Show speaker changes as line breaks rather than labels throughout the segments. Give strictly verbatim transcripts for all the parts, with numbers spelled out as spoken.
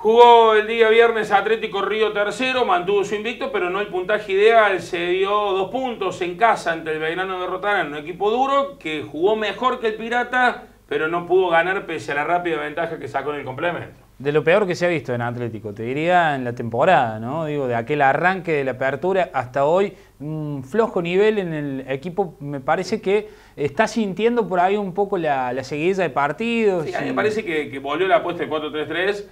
Jugó el día viernes Atlético Río tercero, mantuvo su invicto, pero no el puntaje ideal. Se dio dos puntos en casa ante el Belgrano de Rotarán, un equipo duro que jugó mejor que el Pirata, pero no pudo ganar pese a la rápida ventaja que sacó en el complemento.
De lo peor que se ha visto en Atlético, te diría en la temporada, ¿no? Digo, de aquel arranque de la apertura hasta hoy, un flojo nivel en el equipo. Me parece que está sintiendo por ahí un poco la, la seguidilla de partidos.
Sí,
y...
a mí me parece que, que volvió la apuesta del cuatro tres tres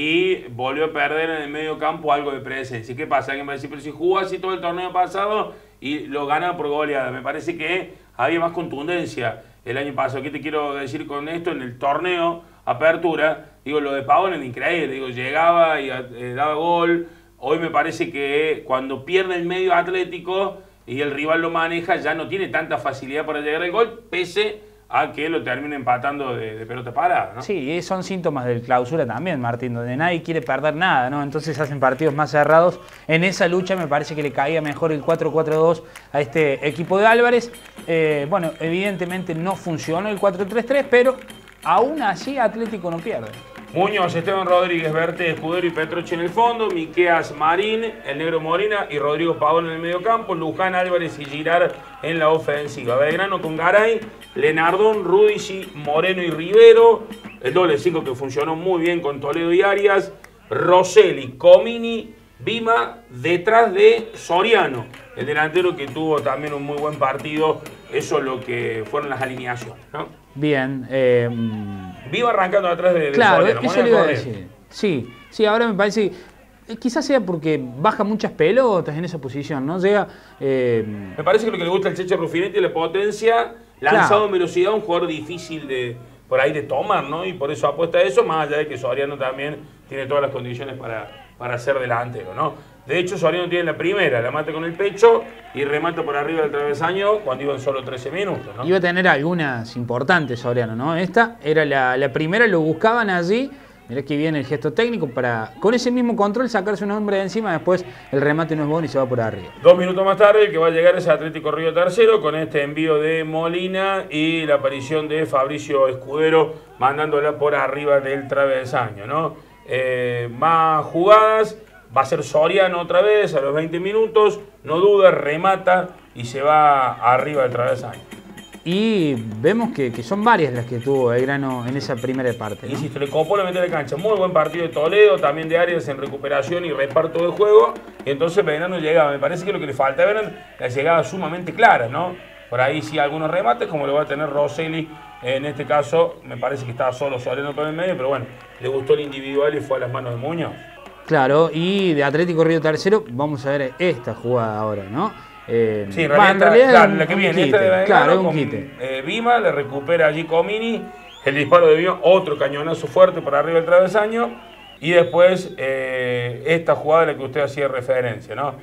y volvió a perder en el medio campo algo de presencia. ¿Y qué pasa? Alguien va a decir, pero si jugó así todo el torneo pasado y lo gana por goleada. Me parece que había más contundencia el año pasado. ¿Qué te quiero decir con esto? En el torneo apertura, digo, lo de Pavón era increíble, digo, llegaba y eh, daba gol. Hoy me parece que cuando pierde el medio Atlético y el rival lo maneja, ya no tiene tanta facilidad para llegar al gol, pese a que lo termine empatando de, de pelota parada, ¿no?
Sí, son síntomas del clausura también, Martín, donde nadie quiere perder nada, ¿no? Entonces hacen partidos más cerrados. En esa lucha me parece que le caía mejor el cuatro cuatro dos a este equipo de Álvarez. Eh, bueno, evidentemente no funcionó el cuatro tres tres, pero aún así Atlético no pierde.
Muñoz, Esteban Rodríguez, Verte, Escudero y Petroche en el fondo, Miqueas Marín, el Negro Molina y Rodrigo Pavón en el medio campo, Luján, Álvarez y Girard en la ofensiva. Belgrano con Garay, Lenardón, Rudici, Moreno y Rivero, el doble cinco que funcionó muy bien con Toledo y Arias, Rosselli, Comini, Vima, detrás de Soriano, el delantero que tuvo también un muy buen partido. Eso es lo que fueron las alineaciones, ¿no?
Bien. Eh,
Vima arrancando atrás de, de
claro,
Soriano.
Eso le iba a decir. Sí, sí, ahora me parece que quizás sea porque baja muchas pelotas en esa posición, ¿no? Llega... Eh,
me parece que lo que le gusta al Cheche Ruffinetti es la potencia, lanzado
claro.
en velocidad, un jugador difícil de por ahí de tomar, ¿no? Y por eso apuesta a eso, más allá de que Soriano también tiene todas las condiciones para, para ser delantero, ¿no? De hecho, Soriano tiene la primera, la mata con el pecho y remata por arriba del travesaño cuando iban solo trece minutos, ¿no?
Iba a tener algunas importantes Soriano, ¿no? Esta era la, la primera, lo buscaban allí. Mirá que viene el gesto técnico para, con ese mismo control, sacarse un hombre de encima. Después el remate no es bueno y se va por arriba.
Dos minutos más tarde, el que va a llegar es Atlético Río tercero, con este envío de Molina y la aparición de Fabricio Escudero, mandándola por arriba del travesaño, ¿no? Eh, más jugadas. Va a ser Soriano otra vez a los veinte minutos, no duda, remata y se va arriba del travesaño.
Y vemos que, que son varias las que tuvo Belgrano en esa primera parte, ¿no?
Insisto, le copó la meta de cancha. Muy buen partido de Toledo, también de Arias en recuperación y reparto de juego. Y entonces Belgrano llegaba. Me parece que lo que le faltaba eran las llegadas sumamente claras, ¿no? Por ahí sí algunos remates, como lo va a tener Rosselli. En este caso, me parece que estaba solo Soriano por el medio, pero bueno, le gustó el individual y fue a las manos de Muñoz.
Claro, y de Atlético Río tercero vamos a ver esta jugada ahora, ¿no? Eh,
sí, en realidad, en realidad claro,
un,
la que viene,
quite,
esta de Belgrano,
claro, un
con
quite.
Eh, Vima, le recupera allí Comini, el disparo de Vima, otro cañonazo fuerte para arriba del travesaño, y después eh, esta jugada a la que usted hacía referencia, ¿no?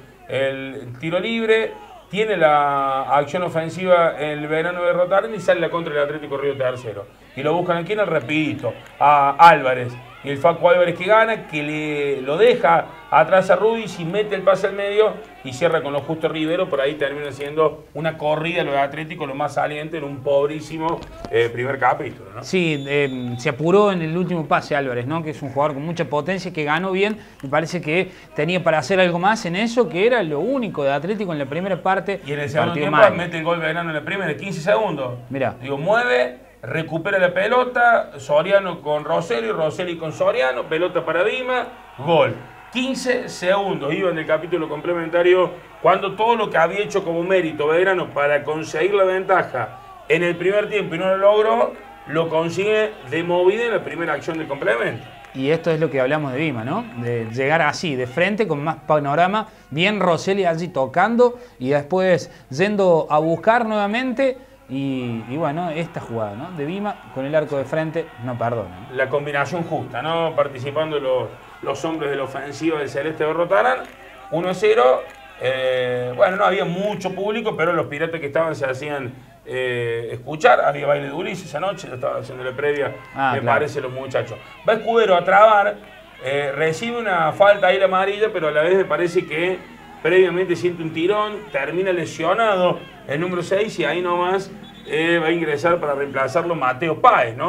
El tiro libre, tiene la acción ofensiva el Belgrano de Rotarán y sale la contra del Atlético Río tercero. Y lo buscan aquí en el rapidito, a Álvarez. Y el Facu Álvarez que gana, que le lo deja atrás a Rudici, mete el pase al medio y cierra con lo justo Rivero. Por ahí termina siendo una corrida lo de Atlético, lo más saliente en un pobrísimo eh, primer capítulo, ¿no?
Sí, eh, se apuró en el último pase Álvarez, ¿no? Que es un jugador con mucha potencia, que ganó bien. Me parece que tenía para hacer algo más en eso, que era lo único de Atlético en la primera parte.
Y en el segundo tiempo mal. mete el gol Belgrano en la primera, quince segundos.
Mirá.
Digo, mueve. Recupera la pelota, Soriano con Rosselli, Rosselli con Soriano, pelota para Vima, gol. quince segundos, iba en el capítulo complementario, cuando todo lo que había hecho como mérito Belgrano para conseguir la ventaja en el primer tiempo y no lo logró, lo consigue de movida en la primera acción del complemento.
Y esto es lo que hablamos de Vima, ¿no? De llegar así, de frente, con más panorama, bien Rosselli allí tocando y después yendo a buscar nuevamente. Y, y bueno, esta jugada, ¿no? De Vima con el arco de frente no perdona, ¿no?
La combinación justa, ¿no? Participando los, los hombres de la ofensiva del Celeste de Rotarán. uno a cero. Eh, bueno, no había mucho público, pero los piratas que estaban se hacían eh, escuchar. Había baile de Ulises esa noche, ya estaba haciendo la previa, ah, me claro. parece, los muchachos. Va Escudero a trabar, eh, recibe una falta ahí la amarilla, pero a la vez me parece que previamente siente un tirón, termina lesionado el número seis y ahí nomás eh, va a ingresar para reemplazarlo Mateo Páez, ¿no?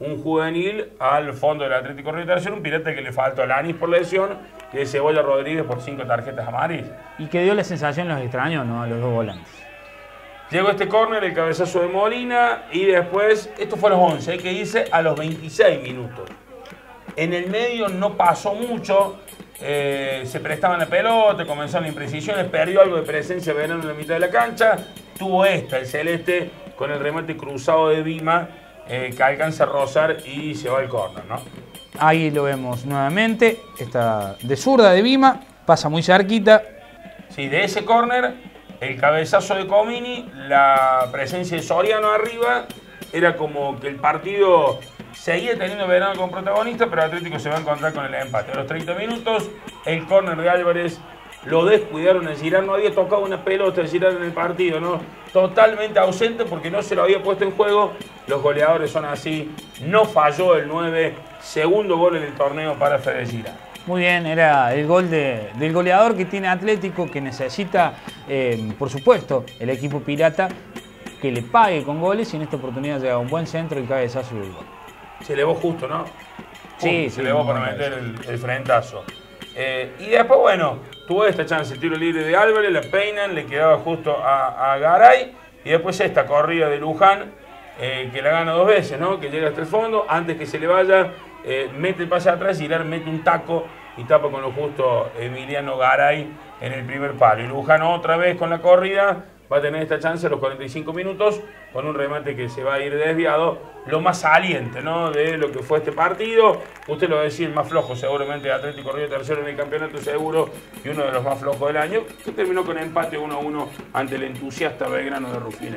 un juvenil al fondo del Atlético Río Tercero, un Pirata que le faltó a Lanis por lesión y de Cebolla Rodríguez por cinco tarjetas amarillas.
Y que dio la sensación los extraños, ¿no? A los dos volantes.
Llegó este córner, el cabezazo de Molina, y después, esto fue a los once, hay que irse a los veintiséis minutos. En el medio no pasó mucho, eh, se prestaban la pelota, comenzaron las imprecisiones, perdió algo de presencia Venano en la mitad de la cancha, tuvo esta, el Celeste, con el remate cruzado de Vima, eh, que alcanza a rozar y se va al córner, ¿no?
Ahí lo vemos nuevamente, esta de zurda de Vima, pasa muy cerquita.
Sí, de ese córner, el cabezazo de Comini, la presencia de Soriano arriba, era como que el partido seguía teniendo Verano como protagonista, pero Atlético se va a encontrar con el empate. A los treinta minutos, el córner de Álvarez lo descuidaron en Girard, no había tocado una pelota en Girard en el partido, ¿no? Totalmente ausente porque no se lo había puesto en juego. Los goleadores son así, no falló el nueve, segundo gol en el torneo para Fede Girard.
Muy bien, era el gol de, del goleador que tiene Atlético, que necesita, eh, por supuesto, el equipo pirata que le pague con goles, y en esta oportunidad llega un buen centro y cabezazo del gol.
Se elevó justo, ¿no?
Sí,
se
sí,
elevó para meter el, el frentazo. Eh, y después, bueno, tuvo esta chance, el tiro libre de Álvarez, la peinan, le quedaba justo a, a Garay, y después esta corrida de Luján, eh, que la gana dos veces, ¿no? Que llega hasta el fondo, antes que se le vaya, eh, mete el pase atrás y Girard mete un taco y tapa con lo justo Emiliano Garay en el primer palo. Y Luján otra vez con la corrida va a tener esta chance a los cuarenta y cinco minutos con un remate que se va a ir desviado. Lo más saliente, ¿no?, de lo que fue este partido. Usted lo va a decir, el más flojo seguramente Atlético Río Tercero en el campeonato seguro, y uno de los más flojos del año, que terminó con empate uno a uno ante el entusiasta Belgrano de Rufino.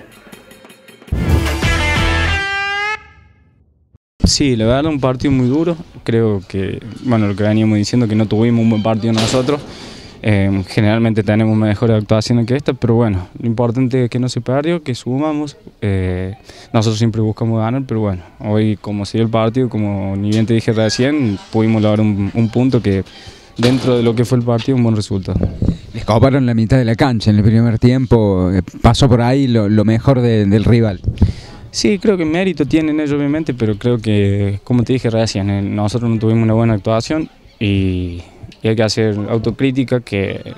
Sí, la verdad un partido muy duro. Creo que, bueno, lo que veníamos diciendo, que no tuvimos un buen partido nosotros. Eh, generalmente tenemos mejores actuaciones que esta, pero bueno, lo importante es que no se perdió, que sumamos. Eh, nosotros siempre buscamos ganar, pero bueno, hoy como se dio el partido, como ni bien te dije recién, pudimos lograr un, un punto que dentro de lo que fue el partido, un buen resultado.
Les coparon la mitad de la cancha en el primer tiempo, pasó por ahí lo, lo mejor de, del rival.
Sí, creo que mérito tienen ellos obviamente, pero creo que, como te dije recién, nosotros no tuvimos una buena actuación y, y hay que hacer autocrítica, que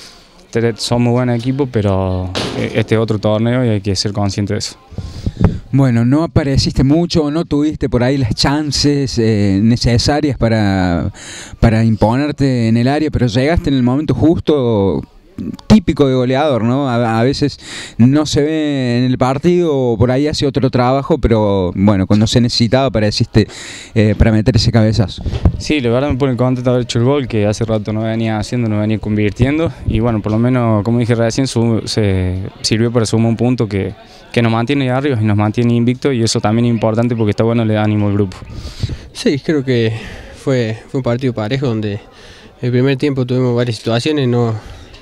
somos buen equipo, pero este es otro torneo y hay que ser consciente de eso.
Bueno, no apareciste mucho, no tuviste por ahí las chances eh, necesarias para, para imponerte en el área, pero llegaste en el momento justo. Típico de goleador, ¿no? A, a veces no se ve en el partido, o por ahí hace otro trabajo, pero bueno, cuando se necesitaba apareciste eh, para meter ese cabezazo.
Sí, la verdad me pone contento de haber hecho el gol, que hace rato no venía haciendo, no venía convirtiendo, y bueno, por lo menos, como dije recién, su, se sirvió para sumar un punto que, que nos mantiene ahí arriba y nos mantiene invicto, y eso también es importante porque está bueno, le da ánimo al grupo.
Sí, creo que fue, fue un partido parejo donde el primer tiempo tuvimos varias situaciones, no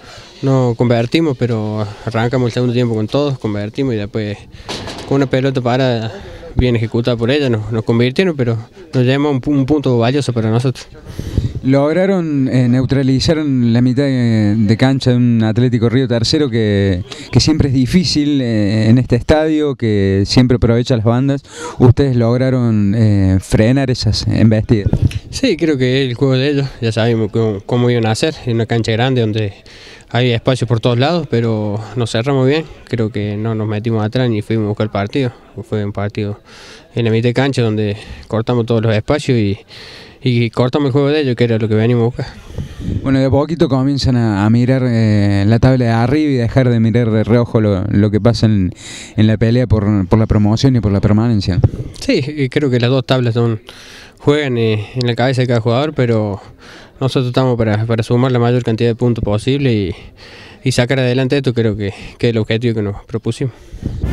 No convertimos, pero arrancamos el segundo tiempo con todos, convertimos y después con una pelota parada bien ejecutada por ella nos, nos convirtieron, pero nos llevamos un, un punto valioso para nosotros.
Lograron eh, neutralizar la mitad de, de cancha de un Atlético Río Tercero que, que siempre es difícil eh, en este estadio, que siempre aprovecha las bandas. Ustedes lograron eh, frenar esas embestidas.
Sí, creo que el juego de ellos, ya sabemos cómo, cómo iban a hacer, en una cancha grande donde hay espacio por todos lados, pero nos cerramos bien, creo que no nos metimos atrás ni fuimos a buscar el partido. Fue un partido en la mitad de cancha donde cortamos todos los espacios y, y cortamos el juego de ellos, que era lo que venimos a buscar.
Bueno, de a poquito comienzan a, a mirar eh, la tabla de arriba y dejar de mirar de reojo lo, lo que pasa en, en la pelea por, por la promoción y por la permanencia.
Sí, creo que las dos tablas son, juegan eh, en la cabeza de cada jugador, pero nosotros estamos para, para sumar la mayor cantidad de puntos posible y, y sacar adelante esto. Creo que, que es el objetivo que nos propusimos.